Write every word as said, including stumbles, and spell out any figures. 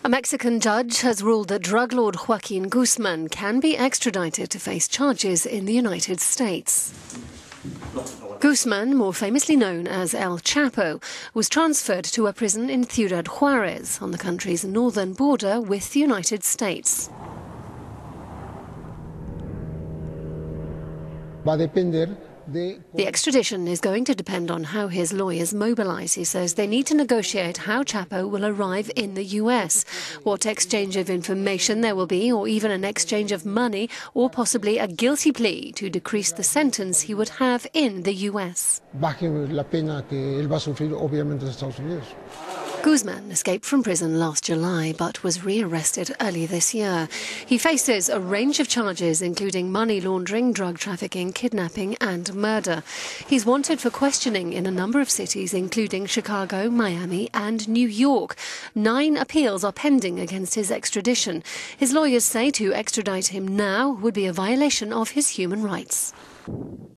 A Mexican judge has ruled that drug lord Joaquin Guzman can be extradited to face charges in the United States. Guzman, more famously known as El Chapo, was transferred to a prison in Ciudad Juarez on the country's northern border with the United States. The extradition is going to depend on how his lawyers mobilize. He says they need to negotiate how Chapo will arrive in the U S, what exchange of information there will be, or even an exchange of money, or possibly a guilty plea to decrease the sentence he would have in the U S. Guzman escaped from prison last July but was re-arrested early this year. He faces a range of charges including money laundering, drug trafficking, kidnapping and murder. He's wanted for questioning in a number of cities including Chicago, Miami and New York. Nine appeals are pending against his extradition. His lawyers say to extradite him now would be a violation of his human rights.